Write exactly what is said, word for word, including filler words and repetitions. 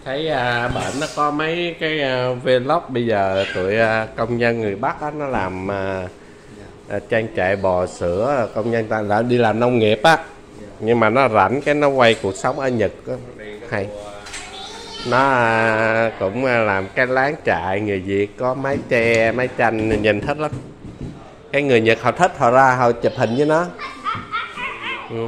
thấy à, bệnh nó có mấy cái à, vlog bây giờ tụi à, công nhân người Bắc á, nó làm à, à, trang trại bò sữa, công nhân ta đã đi làm nông nghiệp á, nhưng mà nó rảnh cái nó quay cuộc sống ở Nhật á. Hay nó à, cũng à, làm cái láng trại người Việt có mái tre mái tranh nhìn thích lắm. Cái người Nhật họ thích, họ ra họ chụp hình với nó. Ừ.